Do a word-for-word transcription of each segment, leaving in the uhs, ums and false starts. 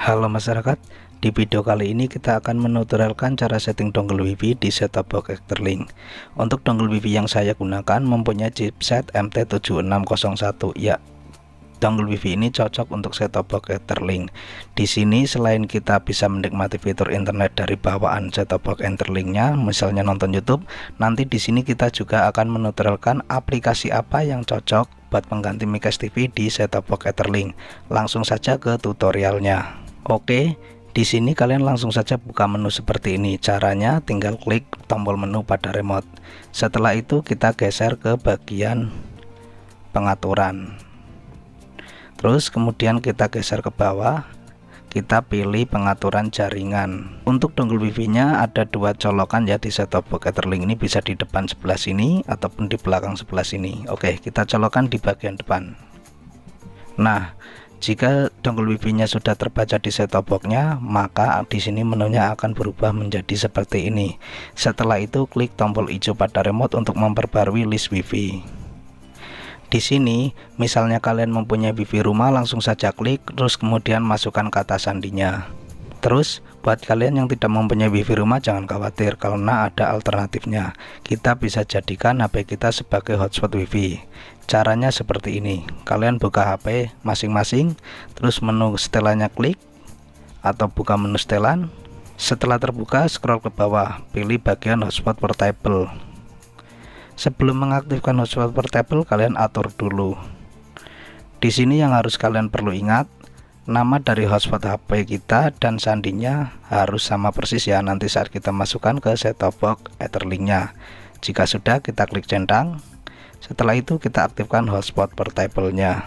Halo masyarakat, di video kali ini kita akan menutorialkan cara setting dongle WiFi di set-top box Etherlink. Untuk dongle WiFi yang saya gunakan mempunyai chipset M T tujuh enam nol satu. Ya, dongle WiFi ini cocok untuk set-top box Etherlink. Di sini selain kita bisa menikmati fitur internet dari bawaan set-top box Etherlink-nya, misalnya nonton YouTube, nanti di sini kita juga akan menutorialkan aplikasi apa yang cocok buat pengganti Micast T V di set-top box Etherlink. Langsung saja ke tutorialnya. Oke, di sini kalian langsung saja buka menu seperti ini. Caranya tinggal klik tombol menu pada remote. Setelah itu kita geser ke bagian pengaturan. Terus kemudian kita geser ke bawah. Kita pilih pengaturan jaringan. Untuk dongle WiFi-nya ada dua colokan ya di set-top box Etherlink ini, bisa di depan sebelah sini ataupun di belakang sebelah sini. Oke, kita colokan di bagian depan. Nah, jika dongle WiFi-nya sudah terbaca di set-top box-nya, maka di sini menunya akan berubah menjadi seperti ini. Setelah itu klik tombol hijau pada remote untuk memperbarui list WiFi. Di sini, misalnya kalian mempunyai WiFi rumah, langsung saja klik, terus kemudian masukkan kata sandinya. Terus, buat kalian yang tidak mempunyai WiFi rumah, jangan khawatir karena ada alternatifnya. Kita bisa jadikan H P kita sebagai hotspot WiFi. Caranya seperti ini. Kalian buka H P masing-masing, terus menu setelannya klik, atau buka menu setelan. Setelah terbuka, scroll ke bawah, pilih bagian hotspot portable. Sebelum mengaktifkan hotspot portable, kalian atur dulu. Di sini yang harus kalian perlu ingat, nama dari hotspot H P kita dan sandinya harus sama persis ya nanti saat kita masukkan ke set-top box Etherlink-nya. Jika sudah, kita klik centang. Setelah itu kita aktifkan hotspot portable-nya.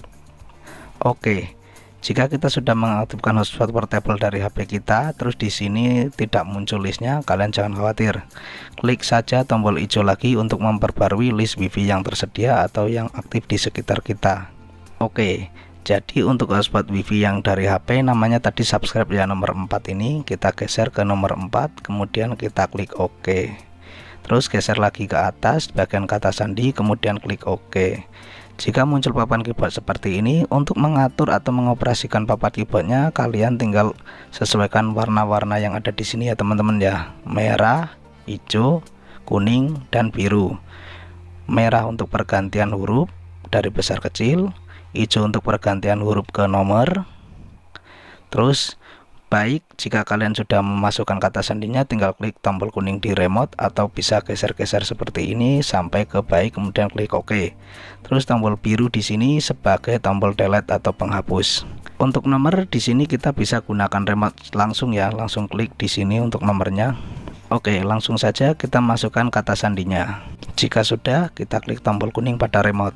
Oke. Jika kita sudah mengaktifkan hotspot portable dari H P kita, terus di sini tidak muncul listnya, kalian jangan khawatir. Klik saja tombol hijau lagi untuk memperbarui list WiFi yang tersedia atau yang aktif di sekitar kita. Oke, jadi untuk hotspot WiFi yang dari H P namanya tadi subscribe ya, nomor empat ini, kita geser ke nomor empat, kemudian kita klik OK. Terus geser lagi ke atas bagian kata sandi, kemudian klik OK. Jika muncul papan keyboard seperti ini, untuk mengatur atau mengoperasikan papan keyboardnya, kalian tinggal sesuaikan warna-warna yang ada di sini ya teman-teman ya. Merah, hijau, kuning, dan biru. Merah untuk pergantian huruf dari besar kecil, hijau untuk pergantian huruf ke nomor. Terus baik, jika kalian sudah memasukkan kata sandinya, tinggal klik tombol kuning di remote atau bisa geser-geser seperti ini sampai ke baik, kemudian klik OK. Terus tombol biru di sini sebagai tombol delete atau penghapus. Untuk nomor di sini kita bisa gunakan remote langsung ya, langsung klik di sini untuk nomornya. Oke, langsung saja kita masukkan kata sandinya. Jika sudah, kita klik tombol kuning pada remote.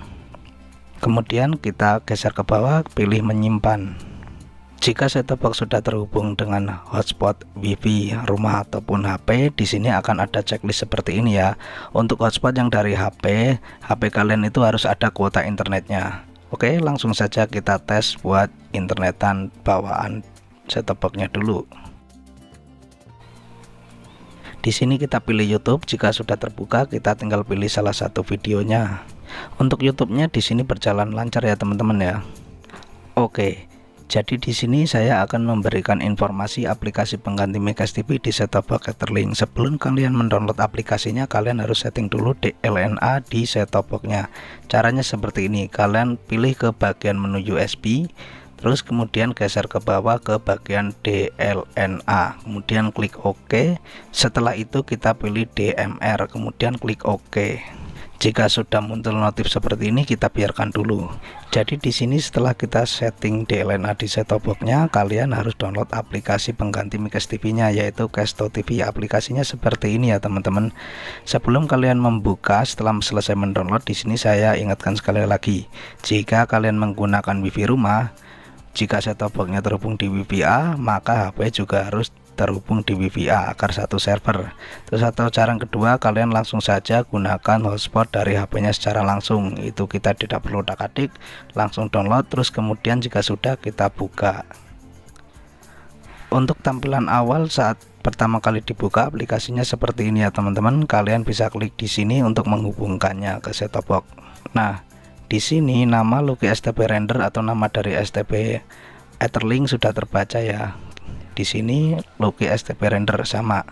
Kemudian kita geser ke bawah, pilih menyimpan. Jika set-top box sudah terhubung dengan hotspot WiFi rumah ataupun H P, di sini akan ada checklist seperti ini ya. Untuk hotspot yang dari H P, H P kalian itu harus ada kuota internetnya. Oke, langsung saja kita tes buat internetan bawaan set-top box-nya dulu. Di sini kita pilih YouTube. Jika sudah terbuka, kita tinggal pilih salah satu videonya. Untuk YouTube-nya di sini berjalan lancar ya teman-teman ya. Oke. Jadi di sini saya akan memberikan informasi aplikasi pengganti Micast T V di set-top box Etherlink. Sebelum kalian mendownload aplikasinya, kalian harus setting dulu D L N A di set-top box-nya. Caranya seperti ini. Kalian pilih ke bagian menu U S B, terus kemudian geser ke bawah ke bagian D L N A, kemudian klik OK. Setelah itu kita pilih D M R, kemudian klik OK. Jika sudah muncul notif seperti ini, kita biarkan dulu. Jadi di sini setelah kita setting D L N A di set-top box-nya, kalian harus download aplikasi pengganti Micast T V-nya, yaitu Casto T V. Aplikasinya seperti ini ya teman-teman. Sebelum kalian membuka, setelah selesai mendownload, di sini saya ingatkan sekali lagi, jika kalian menggunakan WiFi rumah, jika set-top box-nya terhubung di WiFi A, maka H P juga harus terhubung di WiFi A agar satu server. Terus atau cara kedua, kalian langsung saja gunakan hotspot dari H P-nya secara langsung. Itu kita tidak perlu utak-atik, langsung download. Terus kemudian jika sudah, kita buka. Untuk tampilan awal saat pertama kali dibuka aplikasinya seperti ini ya teman-teman. Kalian bisa klik di sini untuk menghubungkannya ke set-top box. Nah, di sini nama Lucky S T P Render atau nama dari S T P Etherlink sudah terbaca ya. Di sini Logi S T P render sama.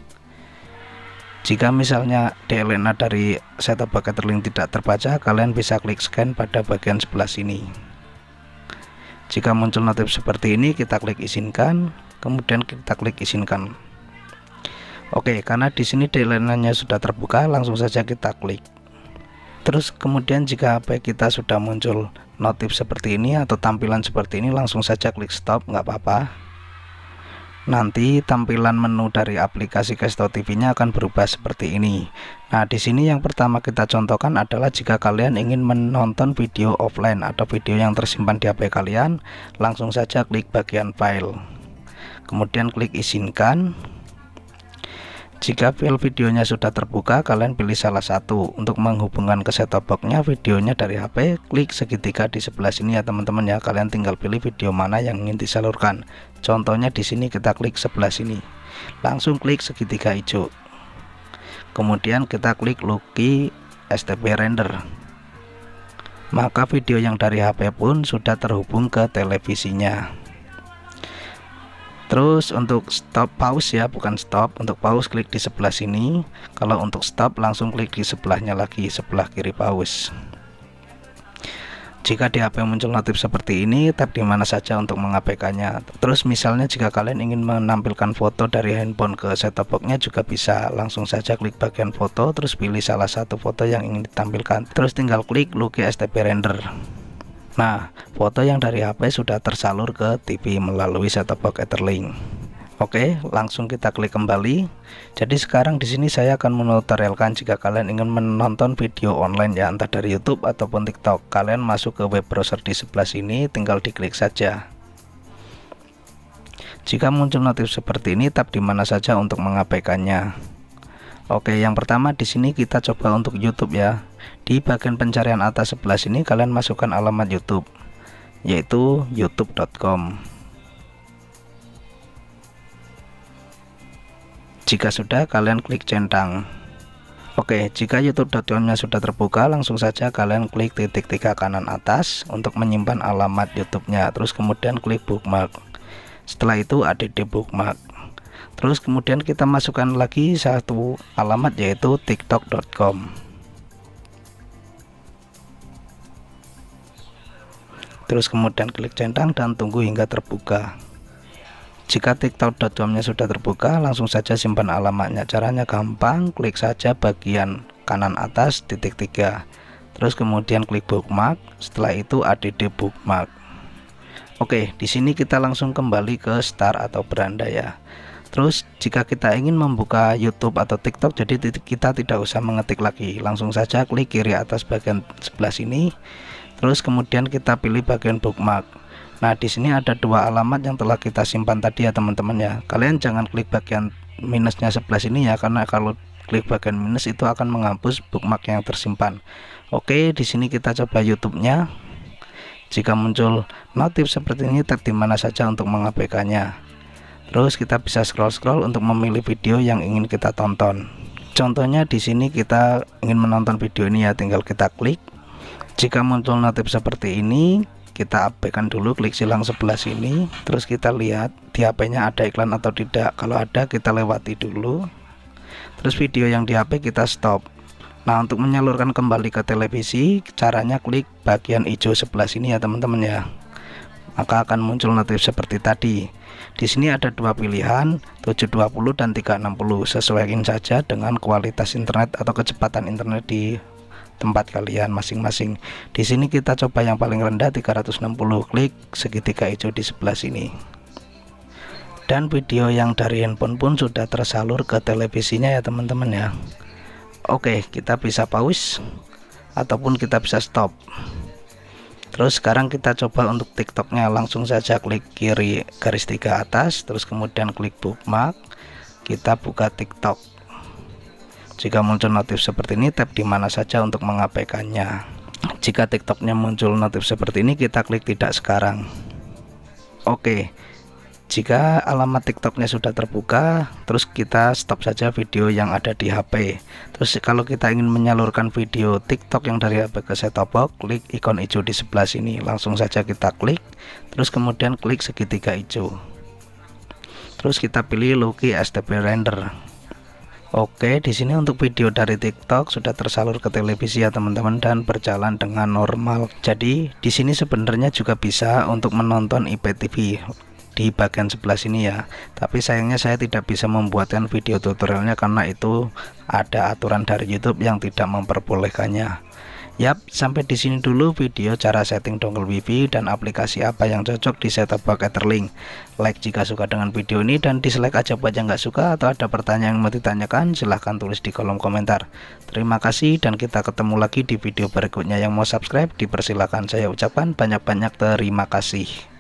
Jika misalnya D L N A dari set-top box Etherlink tidak terbaca, kalian bisa klik scan pada bagian sebelah sini. Jika muncul notif seperti ini, kita klik izinkan, kemudian kita klik izinkan. Oke, karena di sini D L N A-nya sudah terbuka, langsung saja kita klik. Terus kemudian jika H P kita sudah muncul notif seperti ini atau tampilan seperti ini, langsung saja klik stop, nggak apa-apa. Nanti tampilan menu dari aplikasi Kesto T V-nya akan berubah seperti ini. Nah, di sini yang pertama kita contohkan adalah jika kalian ingin menonton video offline atau video yang tersimpan di H P kalian, langsung saja klik bagian file. Kemudian klik izinkan. Jika file videonya sudah terbuka, kalian pilih salah satu. Untuk menghubungkan ke set-top box-nya videonya dari H P, klik segitiga di sebelah sini ya teman-teman ya. Kalian tinggal pilih video mana yang ingin disalurkan. Contohnya di sini kita klik sebelah sini. Langsung klik segitiga hijau. Kemudian kita klik Logi S T P render. Maka video yang dari H P pun sudah terhubung ke televisinya. Terus untuk stop pause ya, bukan stop. Untuk pause klik di sebelah sini. Kalau untuk stop langsung klik di sebelahnya lagi, sebelah kiri pause. Jika di H P muncul notif seperti ini, tap di mana saja untuk mengabaikannya. Terus misalnya jika kalian ingin menampilkan foto dari handphone ke set-top box-nya juga bisa. Langsung saja klik bagian foto, terus pilih salah satu foto yang ingin ditampilkan. Terus tinggal klik Logi S T P render. Nah, foto yang dari H P sudah tersalur ke T V melalui set-top box Etherlink. Oke, langsung kita klik kembali. Jadi sekarang di sini saya akan menutorialkan jika kalian ingin menonton video online ya, entah dari YouTube ataupun TikTok. Kalian masuk ke web browser di sebelah sini, tinggal diklik saja. Jika muncul notif seperti ini, tap di mana saja untuk mengabaikannya. Oke, yang pertama di sini kita coba untuk YouTube ya. Di bagian pencarian atas sebelah sini kalian masukkan alamat YouTube, yaitu youtube dot com. Jika sudah, kalian klik centang. Oke, jika youtube dot com-nya sudah terbuka, langsung saja kalian klik titik tiga kanan atas untuk menyimpan alamat YouTube-nya. Terus kemudian klik bookmark. Setelah itu add bookmark. Terus kemudian kita masukkan lagi satu alamat, yaitu tiktok dot com. Terus kemudian klik centang dan tunggu hingga terbuka. Jika tiktok dot com-nya sudah terbuka, langsung saja simpan alamatnya. Caranya gampang, klik saja bagian kanan atas titik tiga. Terus kemudian klik bookmark. Setelah itu add bookmark. Oke, di sini kita langsung kembali ke start atau beranda ya. Terus jika kita ingin membuka YouTube atau TikTok, jadi kita tidak usah mengetik lagi, langsung saja klik kiri atas bagian sebelah sini. Terus kemudian kita pilih bagian bookmark. Nah, di sini ada dua alamat yang telah kita simpan tadi ya teman-teman ya. Kalian jangan klik bagian minusnya sebelah sini ya, karena kalau klik bagian minus itu akan menghapus bookmark yang tersimpan. Oke, di sini kita coba YouTube-nya. Jika muncul notif seperti ini, tap di mana saja untuk mengabaikannya. Terus kita bisa scroll-scroll untuk memilih video yang ingin kita tonton. Contohnya di sini kita ingin menonton video ini ya, tinggal kita klik. Jika muncul notif seperti ini, kita abaikan dulu, klik silang sebelah sini. Terus kita lihat di H P-nya ada iklan atau tidak. Kalau ada, kita lewati dulu. Terus video yang di H P kita stop. Nah, untuk menyalurkan kembali ke televisi, caranya klik bagian hijau sebelah sini ya teman-teman ya. Maka akan muncul notif seperti tadi. Di sini ada dua pilihan, tujuh dua puluh dan tiga enam puluh. Sesuaikan saja dengan kualitas internet atau kecepatan internet di tempat kalian masing-masing. Di sini kita coba yang paling rendah tiga ratus enam puluh. Klik segitiga hijau di sebelah sini. Dan video yang dari handphone pun sudah tersalur ke televisinya ya teman-teman ya. Oke, kita bisa pause ataupun kita bisa stop. Terus sekarang kita coba untuk TikTok-nya, langsung saja klik kiri garis tiga atas, terus kemudian klik bookmark. Kita buka TikTok. Jika muncul notif seperti ini, tap di mana saja untuk mengabaikannya. Jika TikTok-nya muncul notif seperti ini, kita klik tidak sekarang. Oke. Jika alamat TikToknya sudah terbuka, terus kita stop saja video yang ada di H P. Terus kalau kita ingin menyalurkan video TikTok yang dari H P ke set-top box, klik ikon hijau di sebelah sini, langsung saja kita klik, terus kemudian klik segitiga hijau, terus kita pilih Loki S T P Render. Oke, di sini untuk video dari TikTok sudah tersalur ke televisi ya teman-teman, dan berjalan dengan normal. Jadi di sini sebenarnya juga bisa untuk menonton I P T V di bagian sebelah sini ya, tapi sayangnya saya tidak bisa membuatkan video tutorialnya karena itu ada aturan dari YouTube yang tidak memperbolehkannya. Yap, sampai di sini dulu video cara setting dongle wifi dan aplikasi apa yang cocok di set-top box Etherlink. Like jika suka dengan video ini, dan dislike aja buat yang nggak suka, atau ada pertanyaan yang mau ditanyakan silahkan tulis di kolom komentar. Terima kasih, dan kita ketemu lagi di video berikutnya. Yang mau subscribe dipersilakan, saya ucapkan banyak-banyak terima kasih.